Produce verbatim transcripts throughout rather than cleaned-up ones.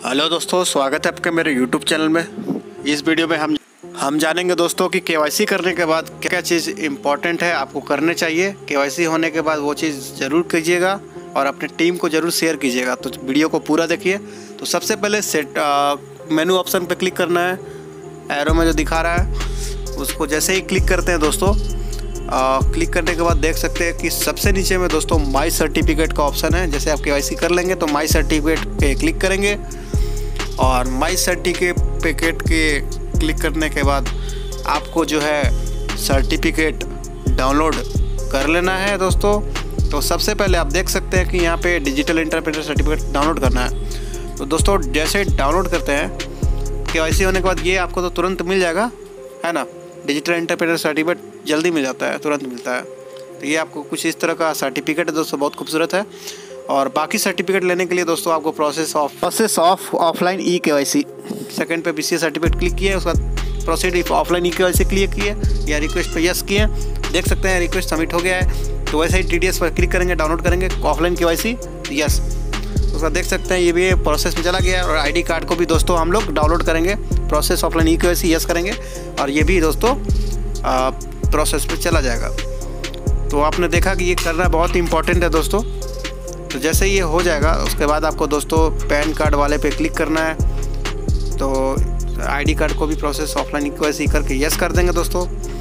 Hello दोस्तों, स्वागत है आपके मेरे यूट्यूब चैनल में। इस वीडियो में हम हम जानेंगे दोस्तों कि केवाईसी करने के बाद क्या क्या चीज़ इम्पॉर्टेंट है आपको करने चाहिए। केवाईसी होने के बाद वो चीज़ ज़रूर कीजिएगा और अपने टीम को ज़रूर शेयर कीजिएगा। तो वीडियो को पूरा देखिए। तो सबसे पहले सेट मेनू ऑप्शन पे क्लिक करना है। एरो में जो दिखा रहा है उसको जैसे ही क्लिक करते हैं दोस्तों, आ, क्लिक करने के बाद देख सकते हैं कि सबसे नीचे में दोस्तों माई सर्टिफिकेट का ऑप्शन है। जैसे आप केवाईसी कर लेंगे तो माई सर्टिफिकेट पे क्लिक करेंगे और माई सर्टिफिकेट के क्लिक करने के बाद आपको जो है सर्टिफिकेट डाउनलोड कर लेना है दोस्तों। तो सबसे पहले आप देख सकते हैं कि यहाँ पे डिजिटल इंटरप्रेटर सर्टिफिकेट डाउनलोड करना है। तो दोस्तों जैसे डाउनलोड करते हैं केवाईसी होने के बाद ये आपको तो तुरंत मिल जाएगा, है ना। डिजिटल इंटरप्रेटर सर्टिफिकेट जल्दी मिल जाता है, तुरंत मिलता है। तो ये आपको कुछ इस तरह का सर्टिफिकेट है दोस्तों, बहुत खूबसूरत है। और बाकी सर्टिफिकेट लेने के लिए दोस्तों आपको process of process of offline e KYC second पे बीसीए सर्टिफिकेट क्लिक किए, उसके बाद proceed if offline e KYC click किए या रिक्वेस्ट पे यस किए। देख सकते हैं रिक्वेस्ट सबमिट हो गया है। तो वैसे ही टीडीएस पर क्लिक करेंगे, डाउनलोड करेंगे ऑफलाइन केवाईसी, यस। उसके बाद देख सकते हैं ये भी प्रोसेस में चला गया। और आईडी कार्ड को भी दोस्तों हम लोग डाउनलोड करेंगे, process offline e KYC yes करेंगे और ये भी दोस्तों प्रोसेस पे चला जाएगा। तो आपने देखा कि ये करना बहुत ही इंपॉर्टेंट है दोस्तों। तो जैसे ही ये हो जाएगा उसके बाद आपको दोस्तों पैन कार्ड वाले पे क्लिक करना है। तो आईडी कार्ड को भी प्रोसेस ऑफलाइन केवाईसी करके यस कर देंगे दोस्तों।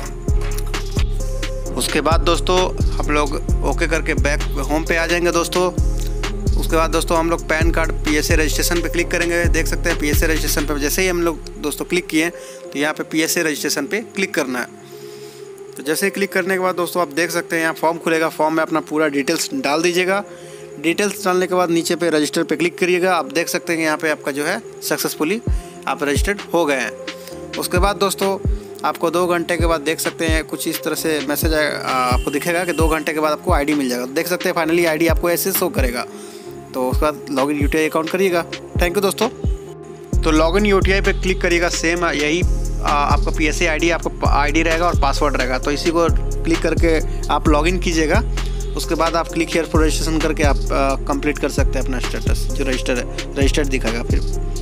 उसके बाद दोस्तों हम लोग ओके करके बैक होम पे आ जाएंगे दोस्तों। उसके बाद दोस्तों हम लोग पैन कार्ड पीएसए रजिस्ट्रेशन पे क्लिक करेंगे। देख सकते हैं पीएसए रजिस्ट्रेशन पे जैसे ही हम लोग दोस्तों क्लिक किए तो यहाँ पे पीएसए रजिस्ट्रेशन पे क्लिक करना है। तो जैसे ही क्लिक करने के बाद दोस्तों आप देख सकते हैं यहाँ फॉर्म खुलेगा। फॉर्म में अपना पूरा डिटेल्स डाल दीजिएगा। डिटेल्स डालने के बाद नीचे पे रजिस्टर पे क्लिक करिएगा। आप देख सकते हैं कि यहाँ पे आपका जो है सक्सेसफुली आप रजिस्टर्ड हो गए हैं। उसके बाद दोस्तों आपको दो घंटे के बाद देख सकते हैं कुछ इस तरह से मैसेज आपको दिखेगा कि दो घंटे के बाद आपको आईडी मिल जाएगा। देख सकते हैं फाइनली आईडी आपको ऐसे शो करेगा। तो उसके बाद लॉगिन यूटीआई अकाउंट करिएगा। थैंक यू दोस्तों। तो लॉगिन यूटीआई पे क्लिक करिएगा। सेम यही आपका पीएसए आईडी आपका आईडी रहेगा और पासवर्ड रहेगा। तो इसी को क्लिक करके आप लॉगिन कीजिएगा। उसके बाद आप क्लिक हियर फॉर रजिस्ट्रेशन करके आप कंप्लीट कर सकते हैं अपना स्टेटस जो रजिस्टर है, रजिस्टर्ड दिखाएगा। फिर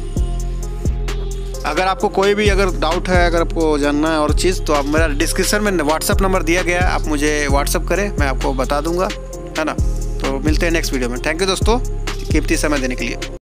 अगर आपको कोई भी अगर डाउट है, अगर आपको जानना है और चीज़, तो आप मेरा डिस्क्रिप्शन में व्हाट्सअप नंबर दिया गया है, आप मुझे व्हाट्सअप करें, मैं आपको बता दूंगा, है ना। तो मिलते हैं नेक्स्ट वीडियो में। थैंक यू दोस्तों कीमती समय देने के लिए।